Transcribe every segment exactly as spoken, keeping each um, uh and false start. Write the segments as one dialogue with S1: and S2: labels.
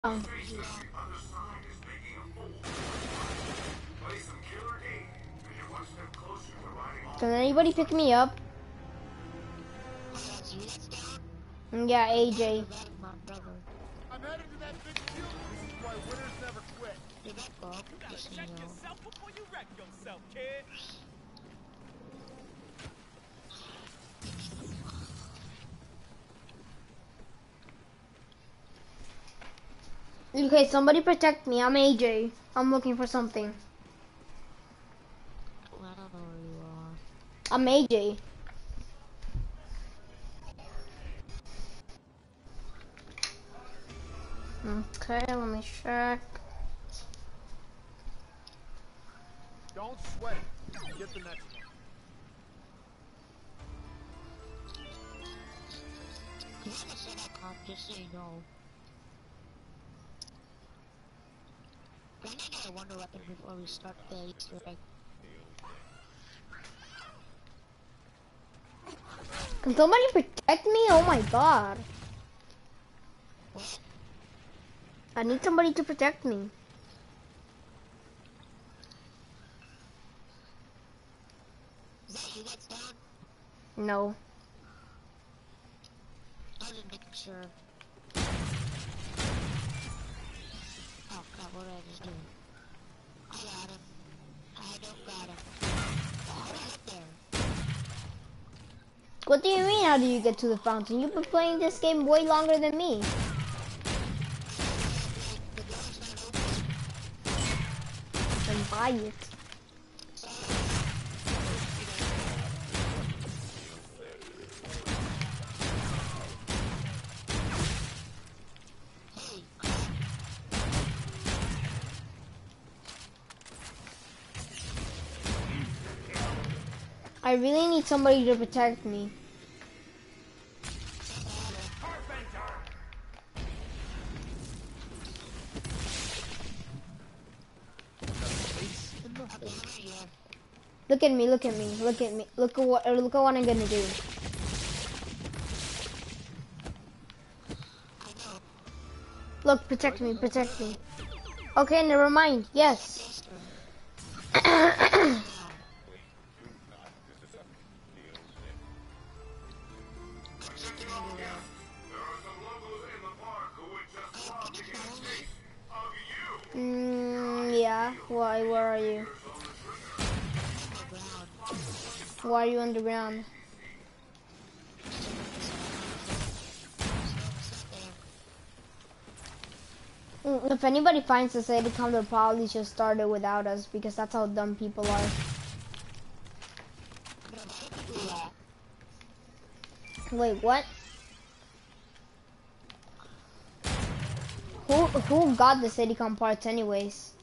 S1: Um, Can anybody pick me up? Yeah, A J.
S2: I'm headed to that big field. This is why winners never quit. You gotta check yourself before you wreck yourself, kid.
S1: Okay, somebody protect me. I'm A J. I'm looking for something.
S3: I don't know where you are.
S1: I'm A J. Okay, let me check.
S2: Don't sweat it. Get the next one.
S3: You wanna set that cop just so you know. We're gonna get a wonder weapon before we start the Easter egg.
S1: Can somebody protect me? Oh my god.
S3: What?
S1: I need somebody to protect me.
S3: Is that you that's down?
S1: No.
S3: I was just making sure. Oh crap, what did I just do? I got him. I don't got him. Oh, how did I get there?
S1: What do you mean, how do you get to the fountain? You've been playing this game way longer than me.
S3: The door's not open.
S1: Then buy it.
S3: Hey,
S1: I really need somebody to protect me.
S3: okay, I'm right here.
S1: Look at me, look at me, look at me. Look at what look at what I'm gonna do.
S3: I know.
S1: Look, protect me, protect me. Okay, never mind. Yes.
S3: Sister.
S1: mm, yeah. Why? Where are you? Why are you underground? Mm, If anybody finds us, they come, they'll probably just start it without us because that's how dumb people are. Wait, what? Who who got the Citycom parts anyways?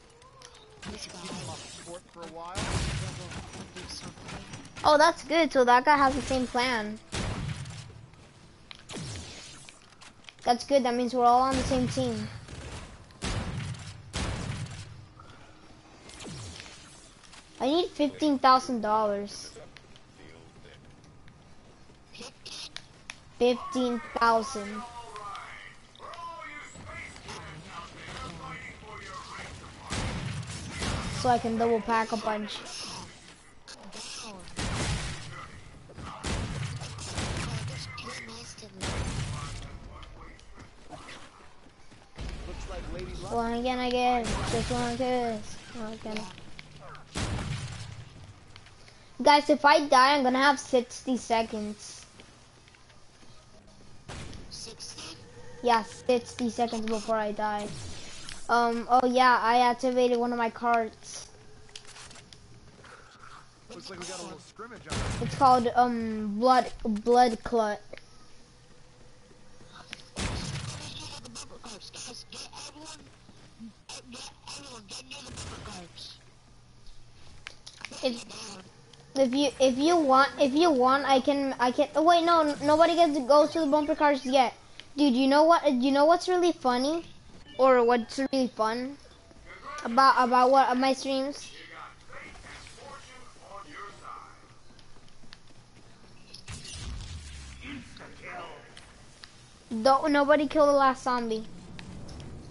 S2: Sport for a while.
S1: Oh, that's good. So that guy has the same plan. That's good. That means we're all on the same team. I need fifteen thousand dollars. Fifteen thousand. So I can double pack a bunch.
S2: Looks like Lady Luck.
S1: One again, I guess. Just one kiss. One again. Guys, if I die, I'm gonna have sixty seconds.
S3: sixty?
S1: Yeah, sixty seconds before I die. Um, oh yeah, I activated one of my cards.
S2: Looks like we got a little scrimmage on it.
S1: It's called, um, Blood, Blood Clut. If, if you, if you want, if you want, I can, I can, oh wait, no, nobody gets to go to the bumper cars yet. Dude, you know what, you know what's really funny? Or what's really fun? About, about what, my streams? Don't nobody kill the last zombie.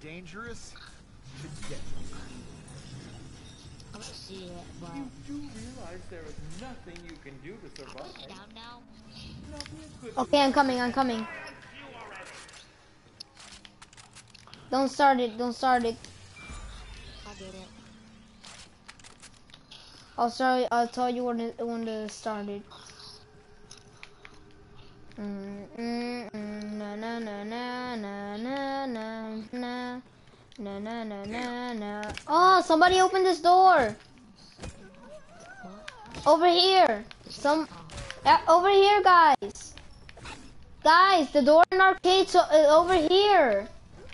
S2: dangerous to death.
S3: I want to see it, but
S4: You do realize there is nothing you can do to
S3: I'm
S4: survive.
S3: going down now.
S1: Okay, I'm coming, I'm coming. Don't start it, don't start it.
S3: I did it.
S1: I'll start, I'll tell you when to, when to start it. Mm, mm, mm, na na na na na na na na na na na na na. Oh, somebody open this door. Over here. Some uh, over here, guys. Guys, the door in arcade so uh, over here.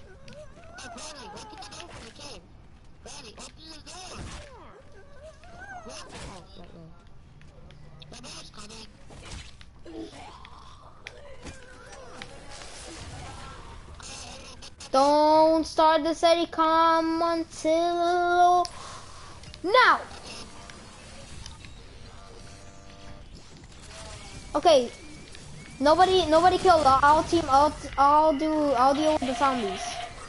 S1: Don't start the Steadicam until now. Okay. Nobody, nobody killed. I'll, I'll team. I'll, I'll do. I'll deal with the zombies.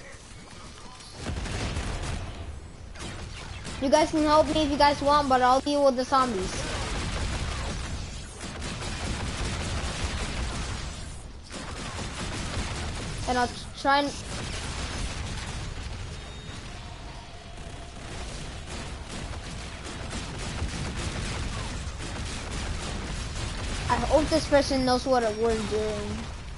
S1: You guys can help me if you guys want, but I'll deal with the zombies. And I'll try and. I hope this person knows what we're doing.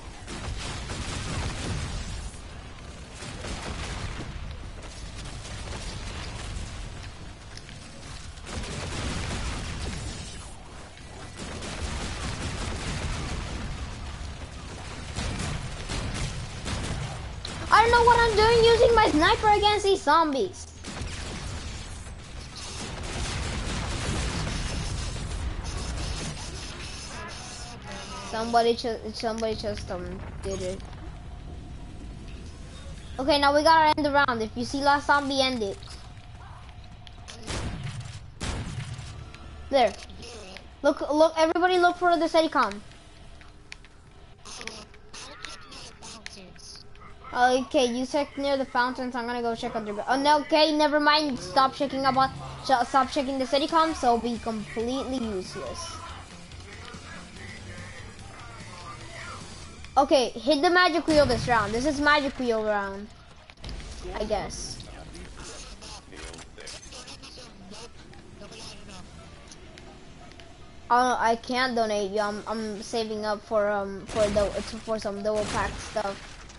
S1: I don't know what I'm doing using my sniper against these zombies. Somebody just somebody just um did it. Okay, now we gotta end the round. If you see last zombie, end it. There. Look, look, everybody look for the Steadicam. Okay, you check near the fountains. I'm gonna go check underground. Oh no, okay, never mind. Stop checking about. Stop checking the Steadicam, so it'll be completely useless. Okay, hit the magic wheel this round. This is magic wheel round, I guess. Uh, I can't donate you. I'm I'm saving up for um for the for some double pack stuff.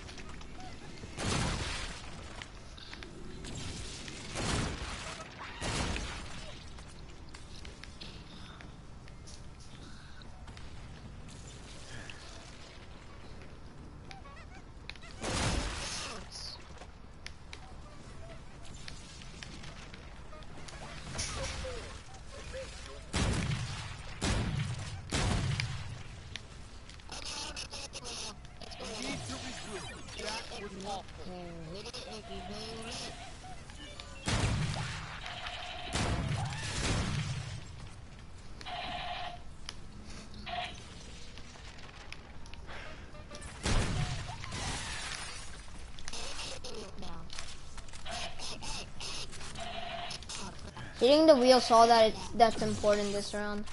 S1: Hitting the wheel saw that it's, that's important this round.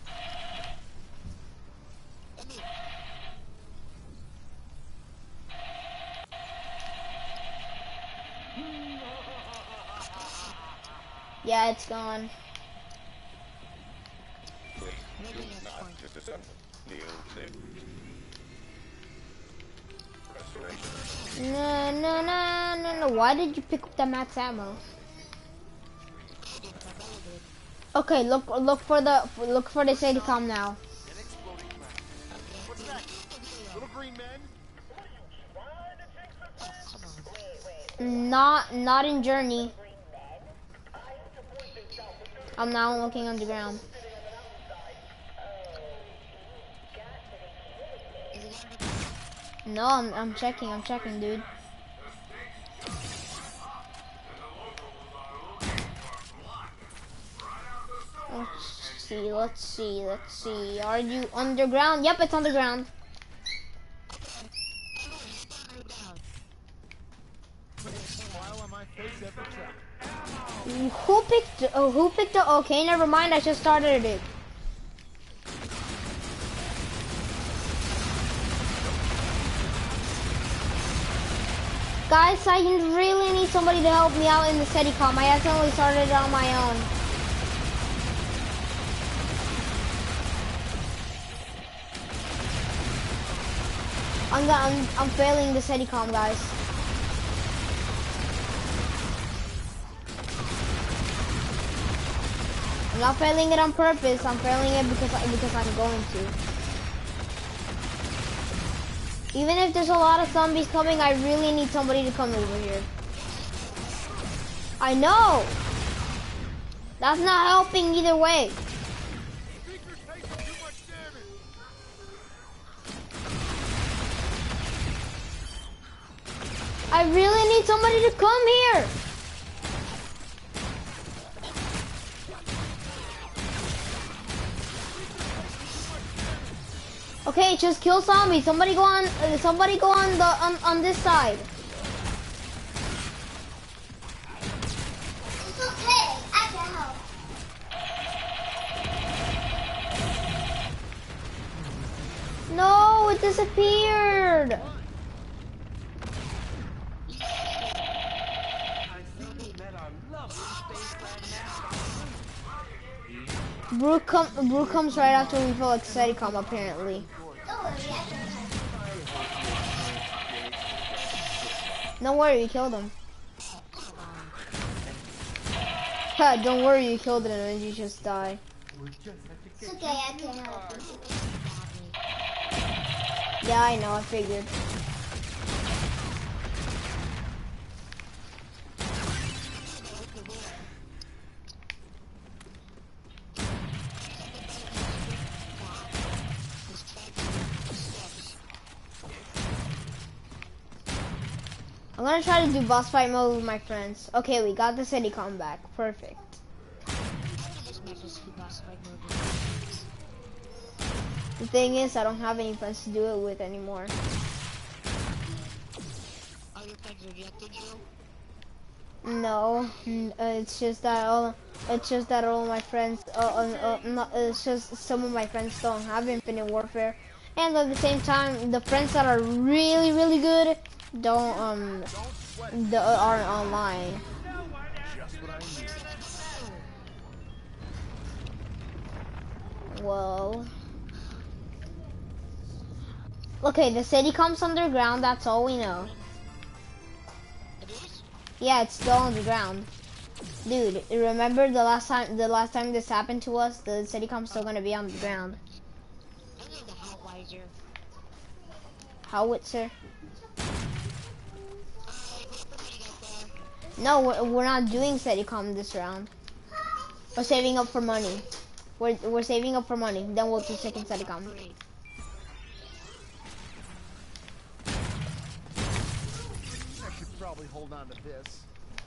S1: Yeah, it's gone. No, no, no, no, no. Why did you pick up the max ammo? Okay, look, look for the, look for the Steadicam now.
S2: What's that? Little green men?
S1: Not, not in Journey. I'm now looking underground. No, I'm, I'm checking, I'm checking, dude. Let's see, let's see, let's see. Are you underground? Yep, it's underground.
S2: Smile on my face every time.
S1: Who picked? Oh, who picked it? Okay, never mind. I just started it. Guys, I really need somebody to help me out in the Steadicom. I accidentally started it on my own. I'm I'm I'm failing the Steadicom, guys. I'm not failing it on purpose. I'm failing it because because I'm going to. Even if there's a lot of zombies coming, I really need somebody to come over here. I know. That's not helping either way.
S2: Speaker's taking too much damage.
S1: I really need somebody to come here. Okay, just kill zombies. Somebody go on. Uh, somebody go on the on, on this side.
S5: It's okay. I can help.
S1: No, it disappeared. Brooke, come, Brooke comes right after we feel like Steadicom, apparently.
S5: Don't worry, I can help.
S1: Don't worry, you killed him. Ha, don't worry, you killed him and you just die.
S5: It's okay, I can help you.
S1: Yeah, I know, I figured. I'm gonna try to do boss fight mode with my friends. Okay, we got the Steadicom back. Perfect. The thing is, I don't have any friends to do it with anymore.
S3: All your friends rejected you?
S1: No, n- uh, it's just that all. It's just that all my friends. Uh, uh, uh, not, it's just some of my friends don't have Infinite Warfare, and at the same time, the friends that are really, really good don't um the, aren't online.
S2: Just what I need.
S1: Well. Okay, the city comes underground, that's all we know.
S3: It is?
S1: Yeah, it's still underground. Dude, remember the last time the last time this happened to us, the city comes still gonna be underground.
S3: I need the Hellweiser.
S1: Howitzer? No, we're, we're not doing Steadicom this round. We're saving up for money. We're, we're saving up for money, then we'll do second Steadicom.
S3: Great.
S2: I should probably hold on to this.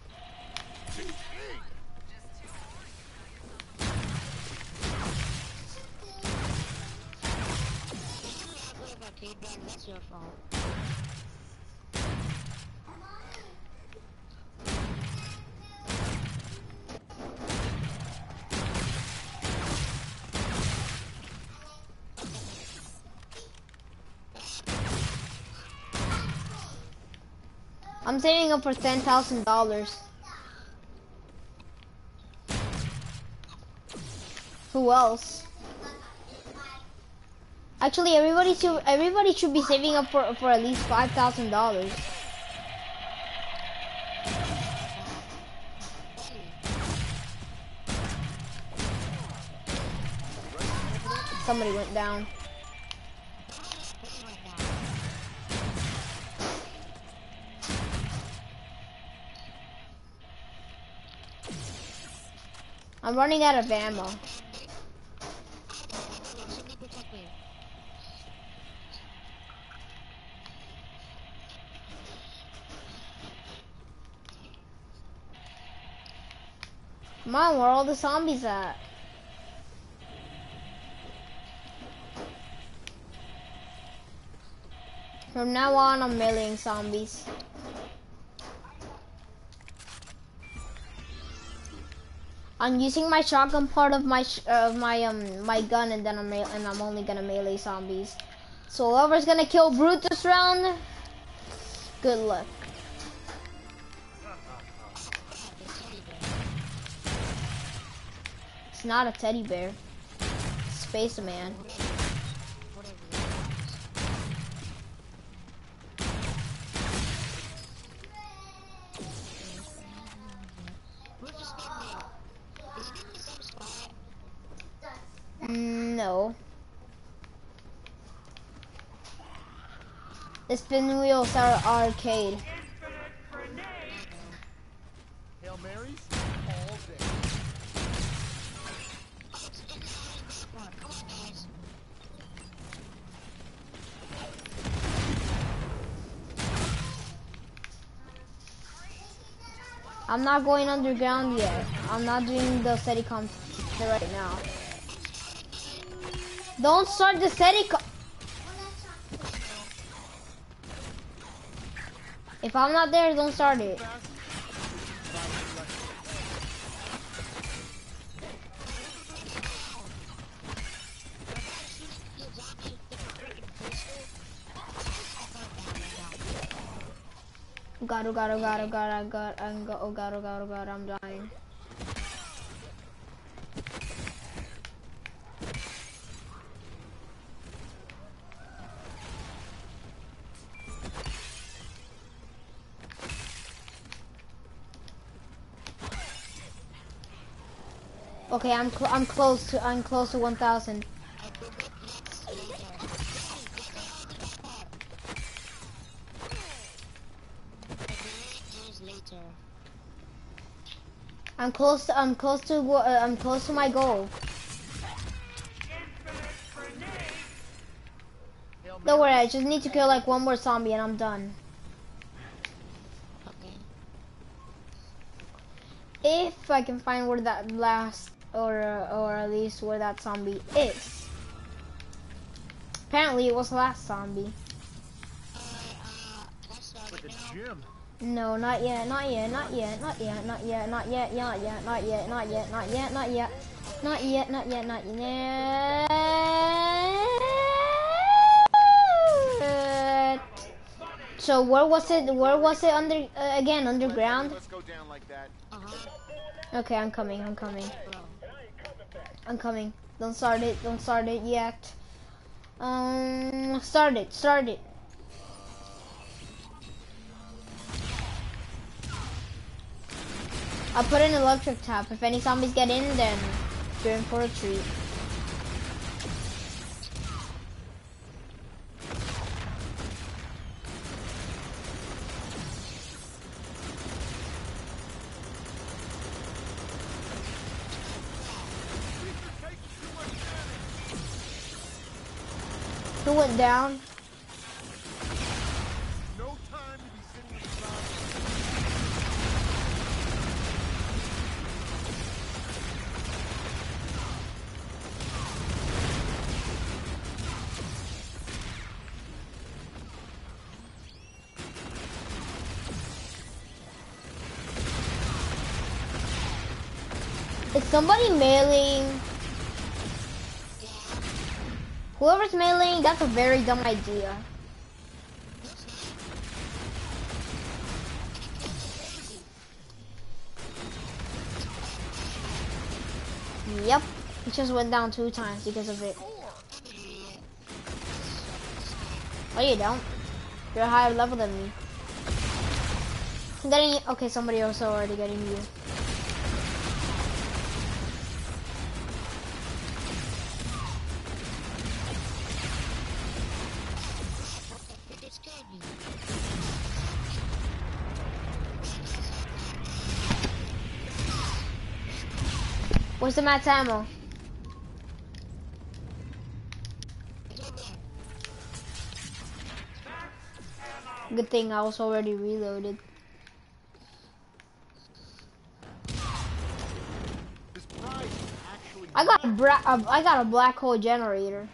S3: Feedback, that's your fault.
S1: I'm saving up for ten thousand dollars. Who else? Actually, everybody should everybody should be saving up for for at least five thousand dollars. Somebody went down. I'm running out of ammo. Come on, where are all the zombies at? From now on, I'm meleeing zombies. I'm using my shotgun part of my sh uh, my um my gun, and then I'm and I'm only gonna melee zombies. So whoever's gonna kill Brute this round, good luck. It's not a teddy bear. It's Space Man. No. The spin wheels are arcade.
S2: Hail Marys all day.
S1: I'm not going underground yet. I'm not doing the Steadicom right now. Don't start the Steadicom. If I'm not there, don't start it. Oh god, oh god, oh god, oh god, oh god, I'm go oh god, oh god, oh god, I'm dying. Okay, I'm cl I'm close to I'm close to one thousand. I'm close to I'm close to uh, I'm close to my goal. Don't worry, I just need to kill like one more zombie and I'm done.
S3: Okay.
S1: If I can find where that last or uh, or at least where that zombie is. Apparently it was the last zombie.
S2: Like a gym.
S1: No, not yet, not yet, not yet, not yet, not yet, not yet, not yet, not yet, not yet, not yet, not yet, not yet, not yet, not yet. So where was it? Where was it under uh, again? Underground?
S2: Let's go down like that.
S3: Uh-huh.
S1: Okay, I'm coming. I'm coming. I'm coming. Don't start it. Don't start it yet. Um, start it. Start it. I'll put an electric tap. If any zombies get in, then you're in for a treat. Who went down?
S2: No time to be sitting around.
S1: Is somebody mailing? Whoever's mailing, that's a very dumb idea. Yep, it just went down two times because of it. Oh, you don't. You're higher level than me. I'm getting, okay, somebody else already getting you. Where's the max ammo? Good thing I was already reloaded.
S2: This prize is actually
S1: I got a bra uh, I got a black hole generator.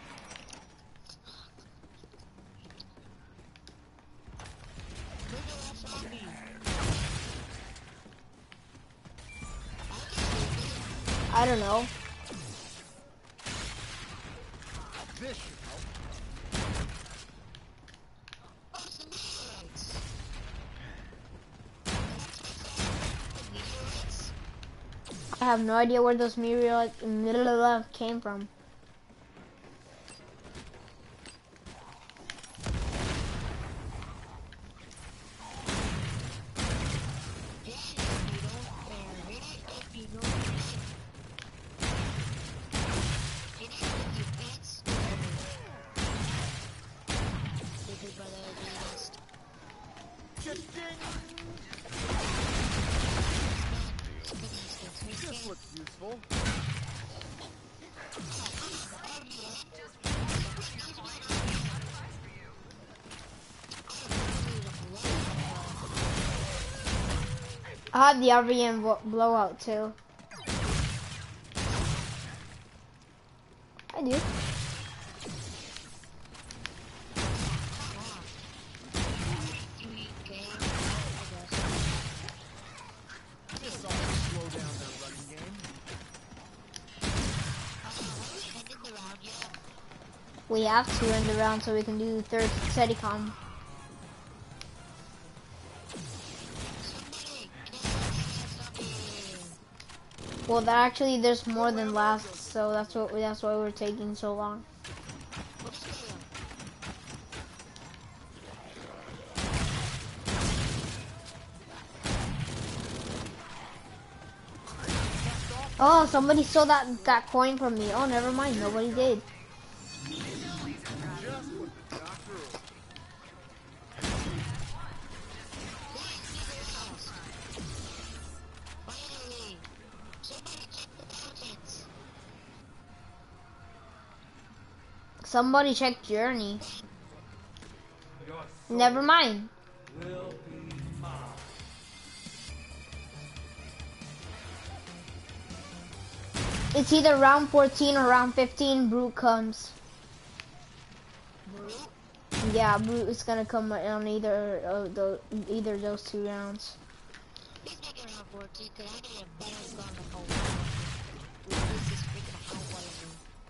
S1: I don't know.
S2: This should help.
S1: I have no idea where those meteorites came from.
S2: This looks useful.
S1: I have the R V M blowout too. I do.
S2: This ought to slow down their running game.
S1: We have to end the round so we can do the third Steadicom. Well, that actually there's more than last, so that's what that's why we're taking so long. Oh, somebody stole that that coin from me. Oh, never mind, nobody did.
S2: Just what the doctor ordered.
S1: Somebody check Journey. Never mind.
S4: Will be mine.
S1: It's either round fourteen or round fifteen. Brute comes. Yeah, Brute is gonna come on either of the either of those two rounds.
S3: He's making round fourteen because I need a better gun than whole round. This is freaking high quality.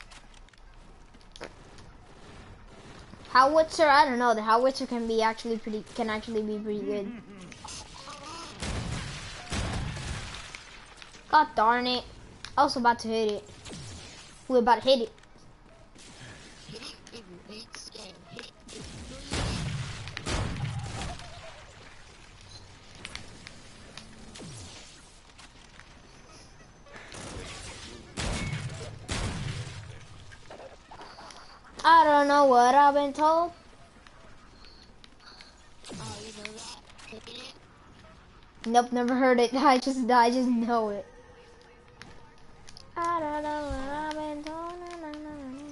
S1: Howitzer, I don't know. The Howitzer can be actually pretty, can actually be pretty good. God darn it! I was about to hit it. We were about to hit it. I don't know what I've been told.
S3: Oh, you know that? Taking it?
S1: Nope, never heard it. I just, I just know it. I don't know what I've been told. Na, na, na, na.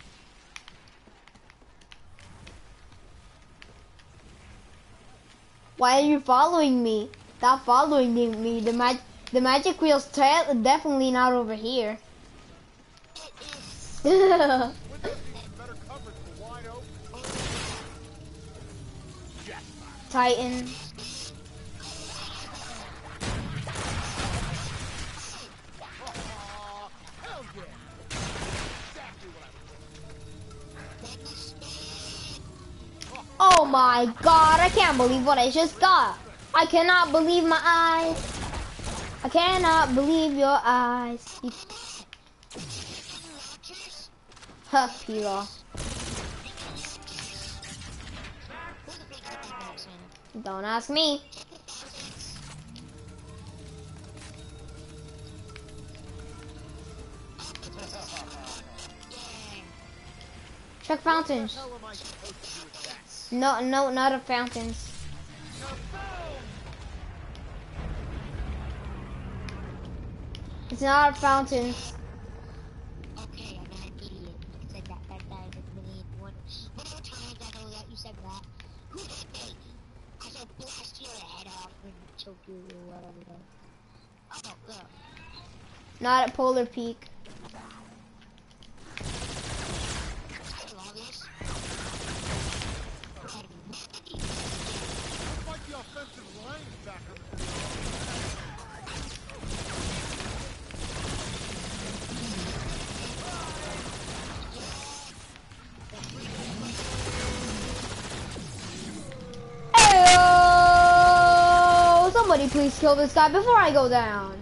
S1: Why are you following me? Stop following me. The mag, the magic wheel's tail definitely not over here.
S2: Windows needs better coverage for wide open. Jackpot.
S1: Titan.
S2: Aw, hell yeah. Exactly what I
S1: Oh my god, I can't believe what I just got. I cannot believe my eyes. I cannot believe your eyes. You... Huh, P-Law. Don't ask me. Check fountains.
S2: How am I supposed to do with that?
S1: No, no, not a fountains. It's not a fountains.
S3: Okay, I'm not an idiot. I said that five times a million. One, one more time, I know that you said that. Who hit me? I said blast your head off and choke you or whatever. Oh, look.
S1: Not at Polar Peak.
S3: I love this.
S2: Like the offensive linebacker.
S1: Somebody please kill this guy before I go down.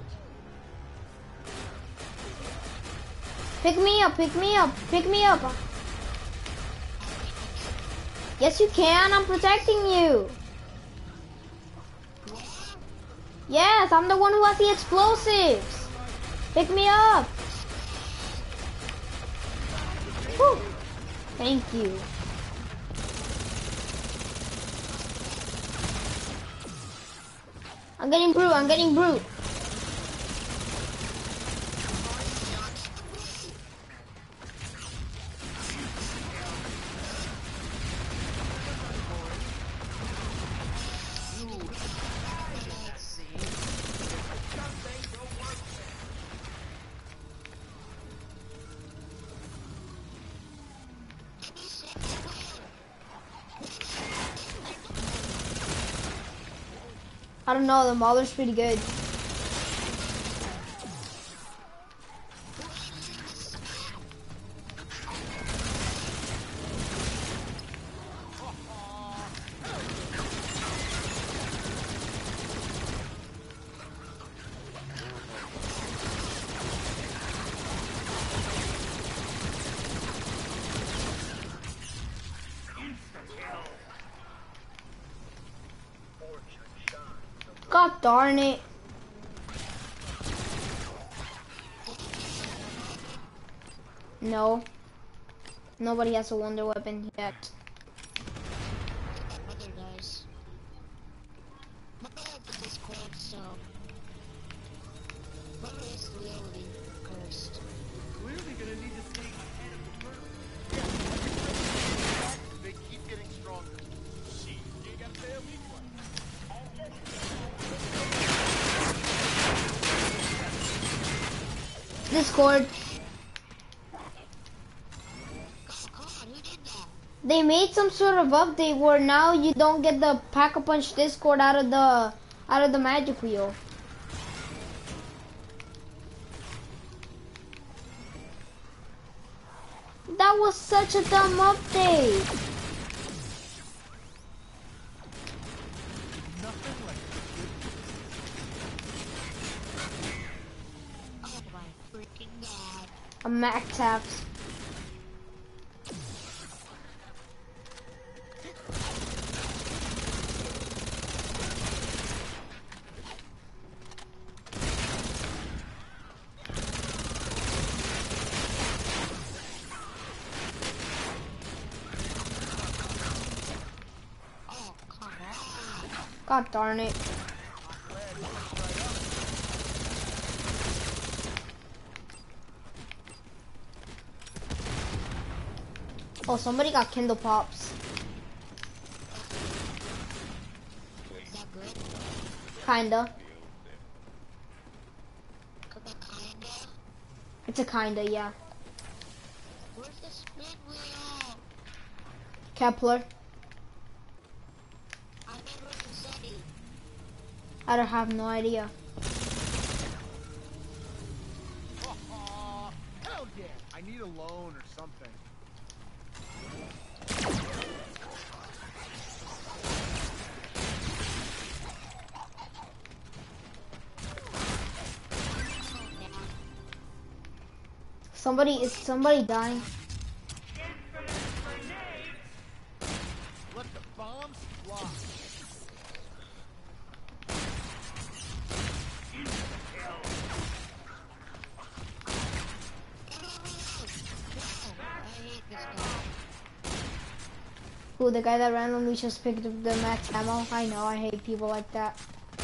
S1: Pick me up, pick me up, pick me up. Yes, you can. I'm protecting you. Yes, I'm the one who has the explosives. Pick me up. Whew. Thank you. I'm getting brute, I'm getting brute. I don't know, the Mauler's pretty good. God darn it. No. Nobody has a wonder weapon yet.
S3: Mother does. Mother has the Discord, so... Mother is really cursed.
S2: Clearly gonna need to stay ahead of the curve. They keep getting stronger. Shit, you ain't gotta tell me twice.
S1: Discord. They made some sort of update where now you don't get the Pack-a-Punch Discord out of the out of the magic wheel. That was such a dumb update. A Mac taps. God darn it. Oh, somebody got Kindle Pops.
S3: Is that good?
S1: Kinda.
S3: Kinda?
S1: It's a kinda, yeah.
S3: Where's the spin wheel?
S1: Kepler.
S3: I never said it.
S1: I don't have no idea.
S2: Oh, hell yeah! I need a loan or something.
S1: Somebody is somebody dying.
S2: Let the bombs fly.
S1: Who, the guy that randomly just picked up the max ammo? I know, I hate people like that.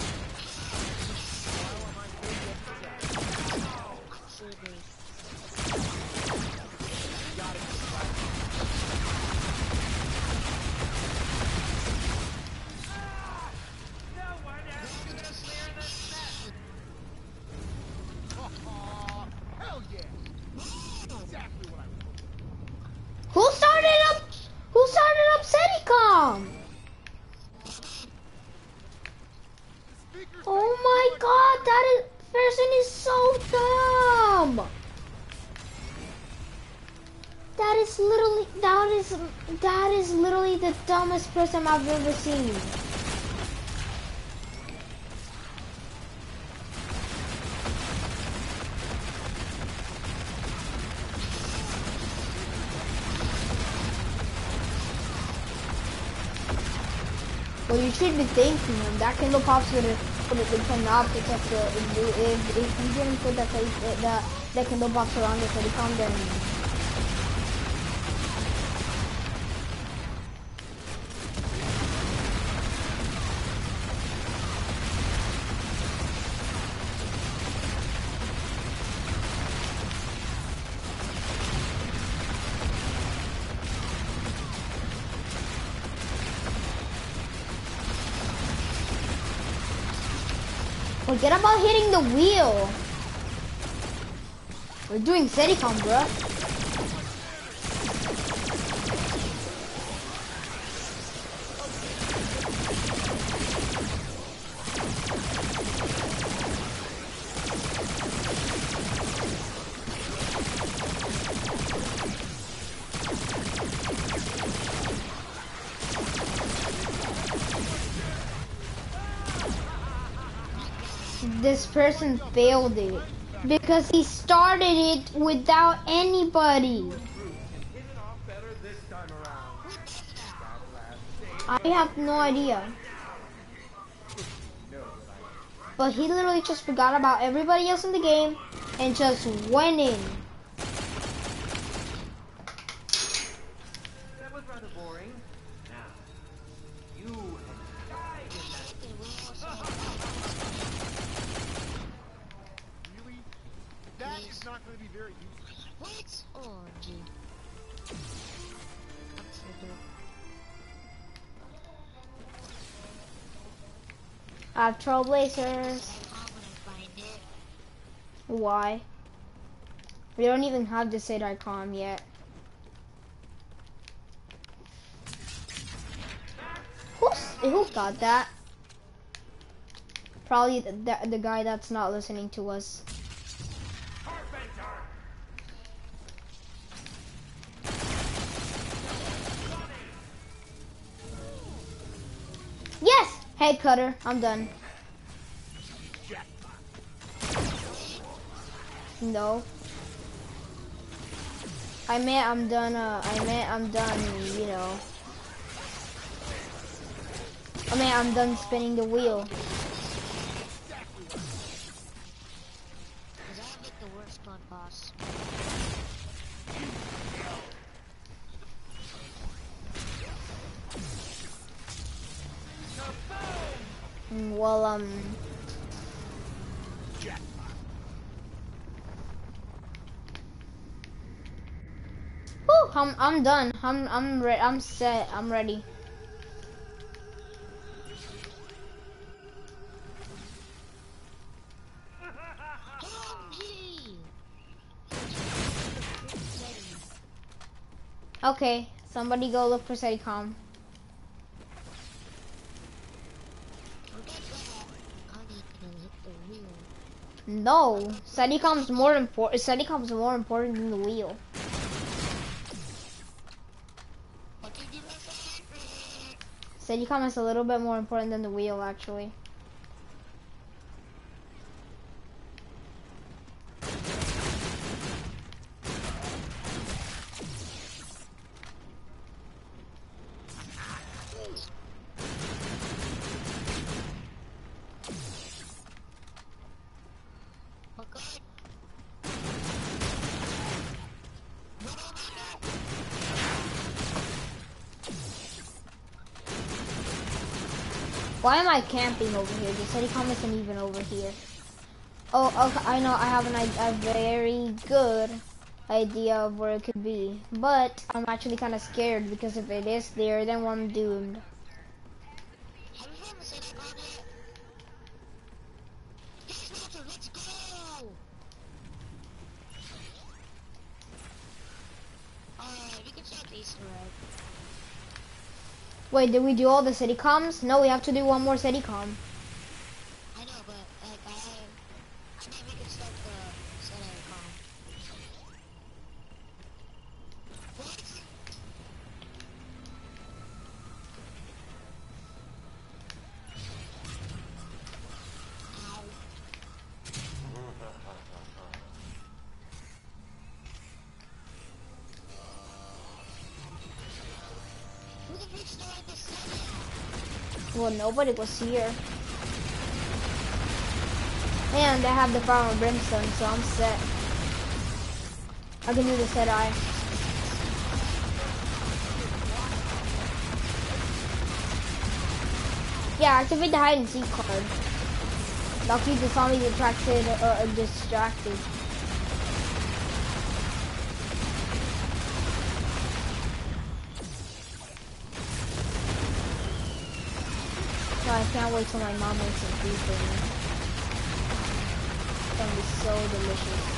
S1: Who started up? Who started up SETICOM? Oh my God, that is, person is so dumb. That is literally, that is, that is literally the dumbest person I've ever seen. Well, you should be thanking him. That Kindle Pop's gonna, gonna it cannot protect the. If, if you didn't put the face, the the Kindle Pops around the Steadicam, then. Forget about hitting the wheel. We're doing Steadicam, bruh. This person failed it because he started it without anybody. I have no idea. But he literally just forgot about everybody else in the game and just went in.
S4: That was rather boring. Now, you have died in that.
S2: Really? That is not going to be very useful.
S3: What? Oh, gee.
S1: I have Trailblazers. Why? We don't even have the Sadicom yet. Who's, who got that? Probably the, the, the guy that's not listening to us. Yes! Hey, Cutter, I'm done. No. I meant I'm done, uh, I meant I'm done, you know. I mean, I'm done spinning the wheel.
S3: Cause I make the worst gun boss.
S1: Mm, Well, um... Whew, I'm, I'm done. I'm, I'm, re I'm set. I'm ready. Okay, somebody go look for Steadicam. No, Steadicam's more important. Steadicam's more important than the wheel. Steadicam is a little bit more important than the wheel, actually. Why am I camping over here? The Steadicam isn't even over here. Oh, okay, I know. I have an, a very good idea of where it could be, but I'm actually kind of scared because if it is there, then I'm doomed. Wait, did we do all the Steadicoms? No, we have to do one more Steadicom.
S3: I know, but like I, I think we can start the Steadicom. What? Ow.
S1: Well, nobody was here. And I have the Fire and Brimstone, so I'm set. I can do the set eye. Yeah, activate the hide and seek card. That'll keep the zombies attracted or uh, distracted. So I can't wait till my mom makes some food for me. It's gonna be so delicious.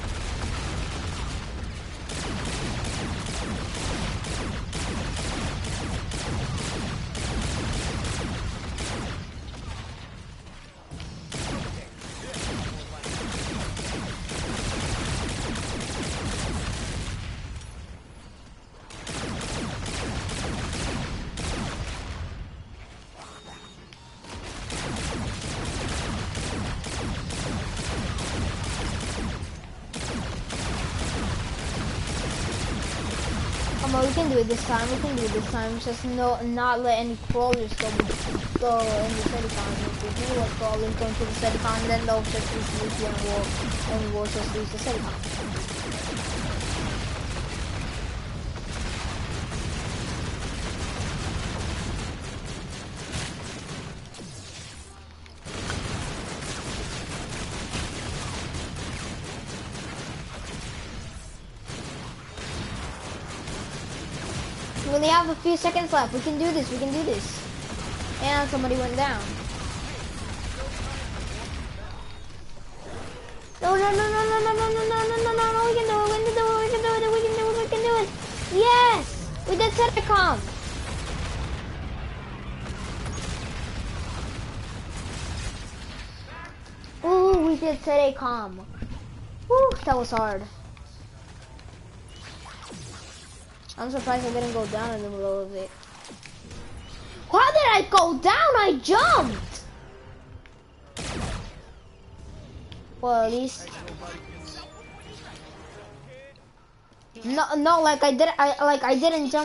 S1: We can do it this time. We can do it this time. Just no, not let any crawlers go, go in the Sedicon. If we let crawlers go into the Sedicon, then they'll just lose Lucy and we'll, and we'll just lose the Sedicon. We only have a few seconds left. We can do this. We can do this. And somebody went down. No, no, no, no, no, no, no, no, no, no, no, no, no. We can do it. We can do it. We can do it. We can do it. We can do it. Yes! We did Sedicon. Ooh, we did Sedicon. Woo, that was hard. I'm surprised I didn't go down in the middle of it. How did I go down? I jumped! Well, at least... No, no, like I didn't, I, like I didn't jump.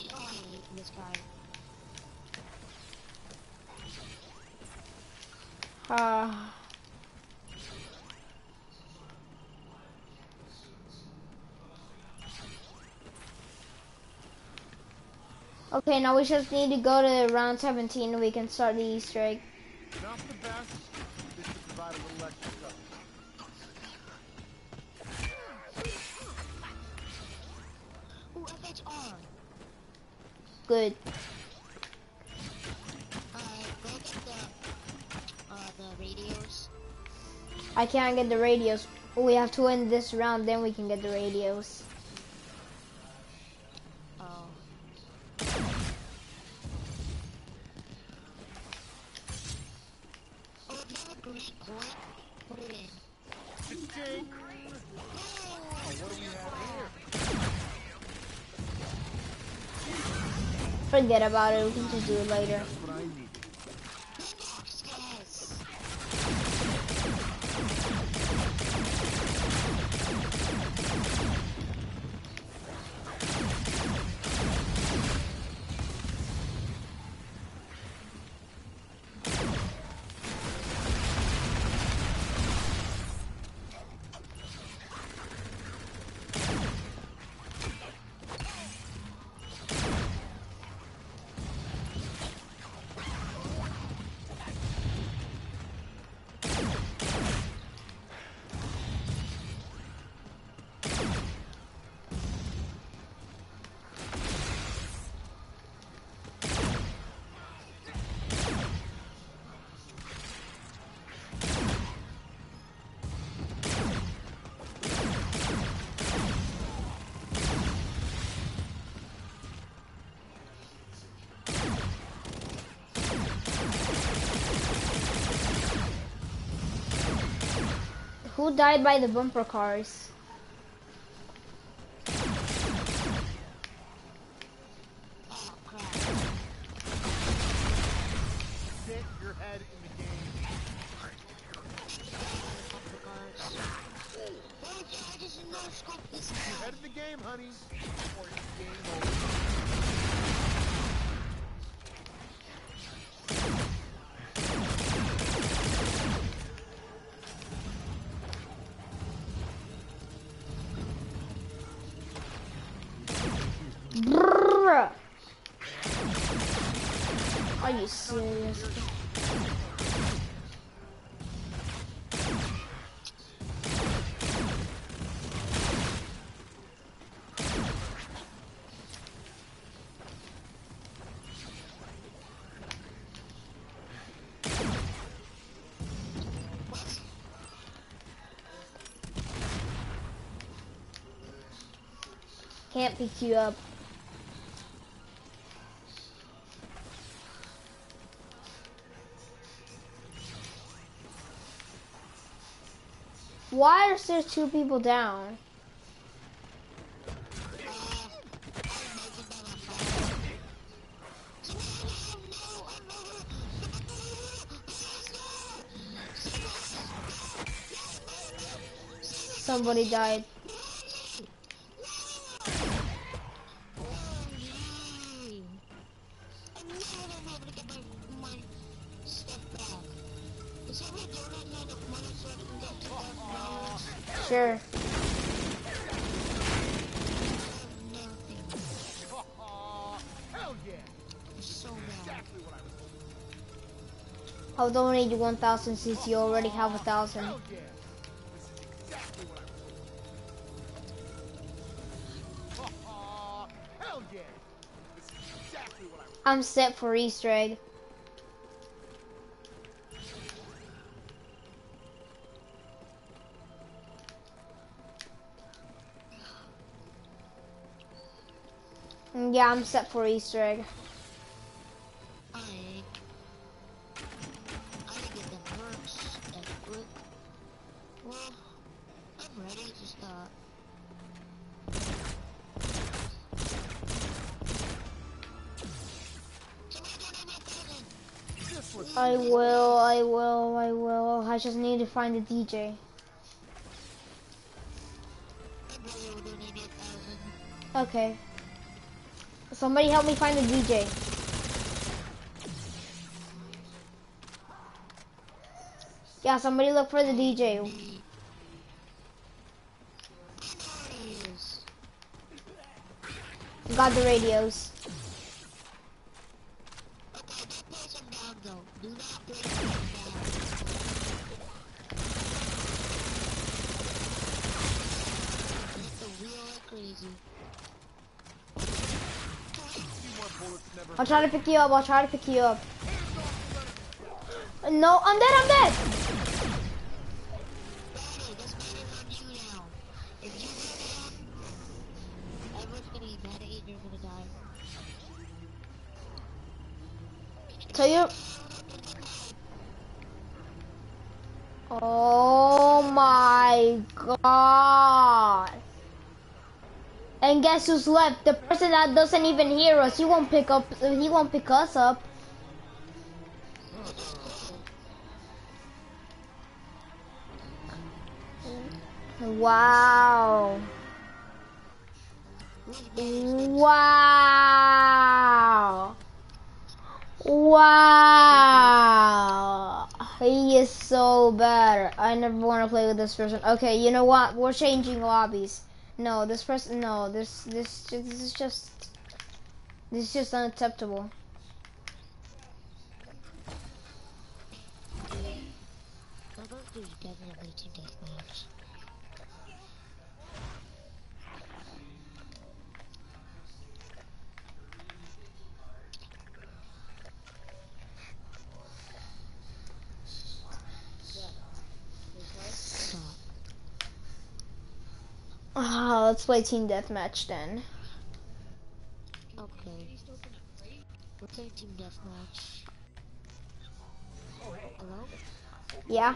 S1: Uh... Okay, now we just need to go to round seventeen and we can start the Easter egg.
S2: Not the best. This should provide a little extra stuff.
S3: Ooh, F H R.
S1: Good.
S3: Uh, go get the, uh, the radios.
S1: I can't get the radios. We have to win this round, then we can get the radios. Forget about it, we can just do it later. Who died by the bumper cars?
S2: Get your head in the game. Your head in the game, honey. Or it's game over.
S1: you serious? Can't pick you up. Why are there two people down? Somebody died. Sure.
S2: Hell yeah! Exactly what I was.
S1: I'll donate you one thousand since you already have a thousand.
S2: Hell yeah! This is exactly what I was. Hell yeah! This is exactly what I was.
S1: I'm set for Easter egg. Yeah, I'm set for Easter egg.
S3: I I get the perks and good. Well, I'm ready to start.
S1: I will, I will, I will. I just need to find the D J. Okay. Somebody help me find the D J. Yeah, somebody look for the D J. Got the radios. I'll try to pick you up, I'll try to pick you up. No, I'm dead, I'm dead! So you... Oh my god. And guess who's left? The person that doesn't even hear us. He won't pick up, he won't pick us up. Wow. Wow. Wow. He is so bad. I never want to play with this person. Okay, you know what? We're changing lobbies. No, this person, no, this, this, this is just, this is just unacceptable.
S3: Definitely team deathmatch.
S1: Ah, let's play team deathmatch then.
S3: Okay. We're playing team deathmatch. Hello?
S1: Yeah.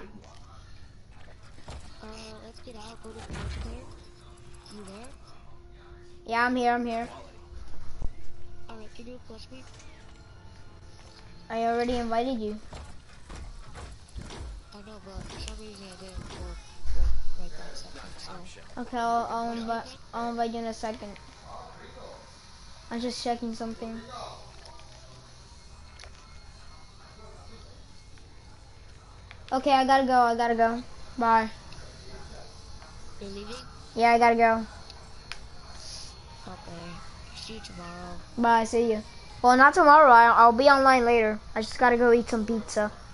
S3: Uh, let's get out, go to multiplayer. You there?
S1: Yeah, I'm here, I'm here.
S3: Alright, can you push me?
S1: I already invited you.
S3: I know, but for some reason I didn't work like, right that second, so.
S1: Okay, I'll, I'll, invite, I'll invite you in a second. I'm just checking something. Okay, I gotta go, I gotta go. Bye.
S3: You're leaving?
S1: Yeah, I gotta go.
S3: Okay. See you tomorrow.
S1: Bye, see you. Well, not tomorrow. I, I'll be online later. I just gotta go eat some pizza.